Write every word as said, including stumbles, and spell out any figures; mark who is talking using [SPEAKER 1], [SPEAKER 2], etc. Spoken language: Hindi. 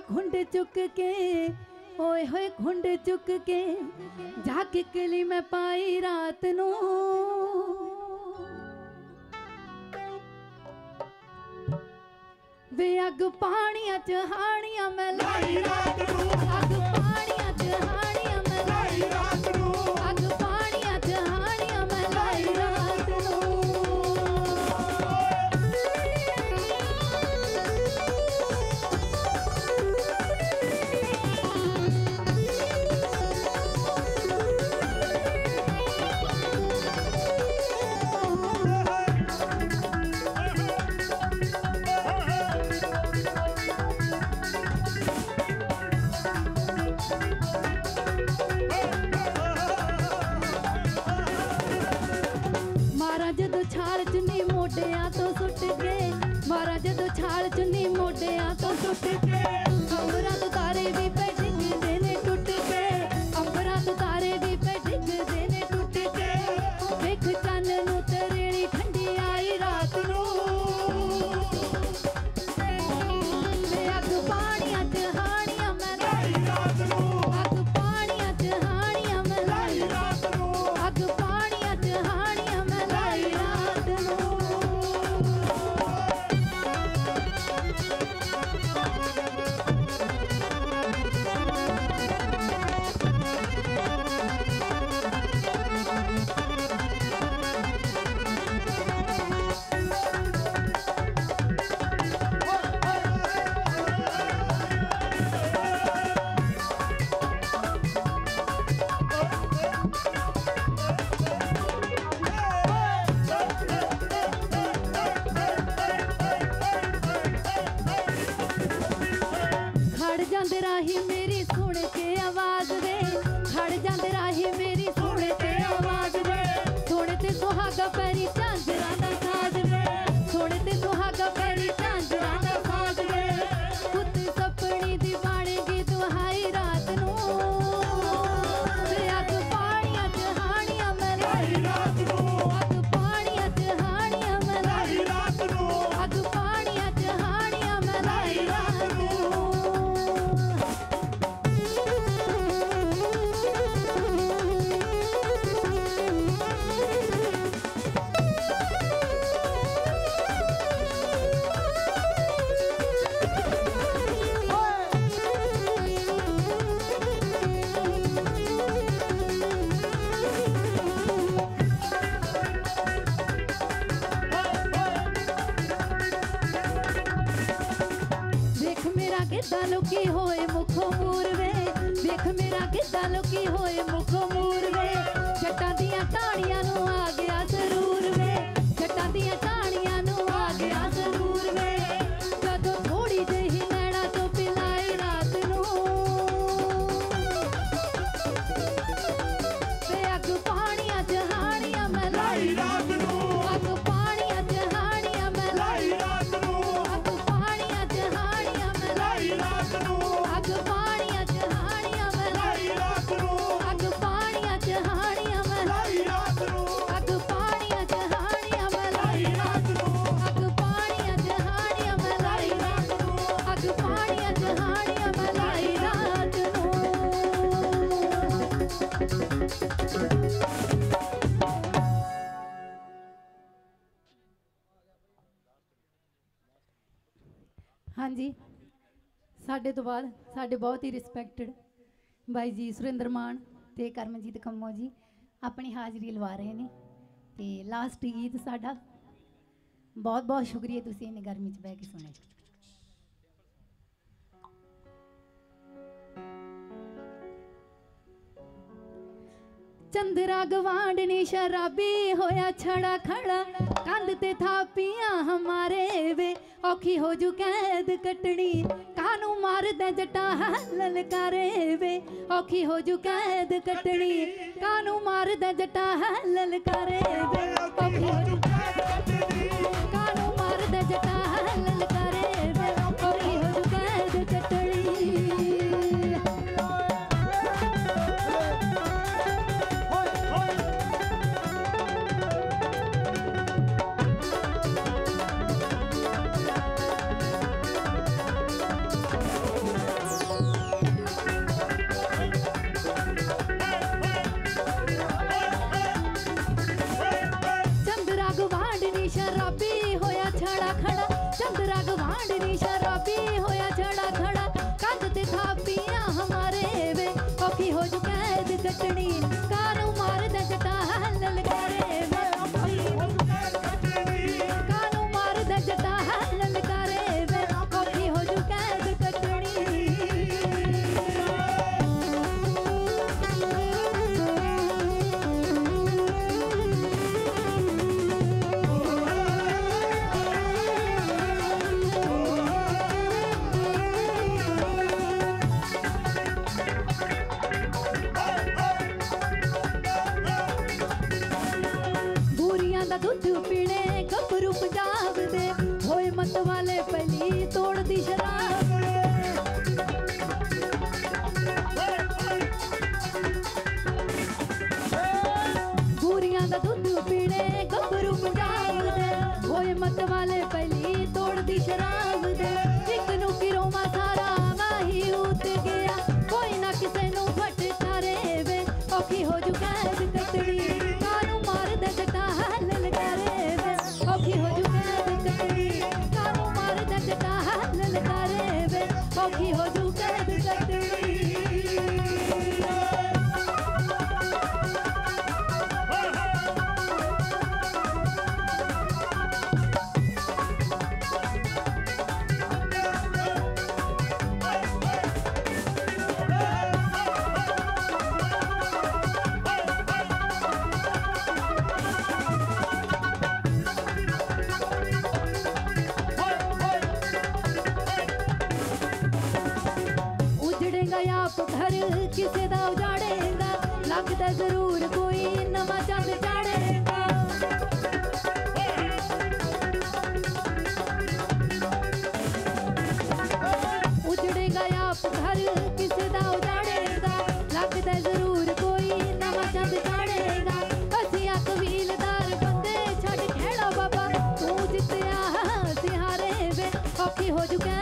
[SPEAKER 1] घुंड चुक के, ओए होए घुंड चुक के जाके किली में पाई रात नू। वे अग पानिया च हानिया मैं लाई रात नू, अग पानिया च हानिया मैं लाई रात नू, अग पानिया च हानिया मैं लाई रात नू। जदों छाल चुन्नी मोडिया तो सुट के, मारा जदों छाल चुन्नी मोडिया तो सुट के, अंबरा तो तारे भी पे डिगदे ने टुट के, अंबरा तो तारे भी पे डिगदे ने टुट के, देख चन्न नू तरेड़ी ठंडी आई रात नू। ते अग पानिया च हानिया मैं लाई रात नू, अग पानिया च हानिया मैं लाई रात नू, अग पानिया च हानिया मैं लाई रात नू। खड़ जांदे राही मेरी सुन के आवाज वे, खड़ जांदे राही मेरी सुन के आवाज वे, सोने ते सुहागा पैरी झांजरा दा साज वे, सोने ते सुहागा पैरी झांजरा दा साज वे, कुत्ते सपनी दी बाणेगी दुहाई रात नू। ते अग पानिया च हानिया मैं लाई रात नू, अग पानिया च हानिया मैं लाई रात नू, अग पानिया च हानिया मैं लाई रात नू। देख मेरा किदा लुकी होए मुखों मूर वे, देख मेरा किदा लुकी होए मुखों मूर वे, जट्टां दियां टाणियां नू आ गया जरूर वे, जट्टां दियां टाणियां नू आ गया जरूर वे, जदों थोड़ी जही नैना तो पिलाई रात नू। ते अग पानिया च हानिया मैं लाई रात नू, अग पानिया च हानिया मैं लाई रात नू, अग पानिया च हानिया मैं लाई रात नू, अग पानिया च हानिया मैं लाई रात नू, अग पानिया च हानिया मैं लाई रात नू, अग पानिया च हानिया मैं लाई रात नू, अग पानिया च हानिया मैं लाई रात नू, अग पानिया च हानिया मैं लाई रात नू। हाँ जी, साडे तो बाद साडे बहुत ही रिस्पैक्टेड बाई जी सुरेंद्र मान ते करमजीत कम्मो जी अपनी हाज़री लवा रहे ने। ते लास्ट गीत साडा बहुत बहुत शुक्रिया तुसी इन्नी गर्मी च बह के सुने। चंद्रा गवांडनी शराबी होया छड़ा खड़ा, कंध ते थापियां हमारे वे, औखी हो जू कैद कटनी कानू मार दे जटा है ललकारे वे, औखी हो जू कैद कटनी कानू मार दे जटा है ललकारे वे, औखी हो जू कैद कटनी कानू मार दे जटा है ललकारे वे, औखी हो जू कैद कटनी। खड़ा खड़ा चंद्रा गवांड नी शराबी होया छड़ा खड़ा कंध ते थापियां हमारे वे औखी हो जू कैद कटनी कानू मार दे जटा ललकारे वे कानू मार दे जटा ललकारे वे औखी हो जू कैद कटनी दुध पीने गभरू पंजाब दे होए मत वाले पहली तोड़ दी शराब बूरियां दा दुध पीने गभरू पंजाब दे होए मत वाले पहली तोड़ दी शराब दे एक नू किरो मा सारा माही उत गया कोई ना किसे नू फटकारे वे औखी हो जू कैद कटनी कानू मार दे जटा औखी हो जू कैद कटनी कानू मार दे जटा ललकारे वे औखी हो जू कैद कटनी आप घर किसे दा उजाड़ेगा लगदा जरूर कोई नवा चंद चाड़ेगा उजड़ेगा आप घर किसे दा उजाड़ेगा लगदा जरूर कोई नवा चंद चाड़ेगा असिया कबीलदार बंदे छड़ खेड़ा बाबा तू जितया सिहारे वे औखी हो चुका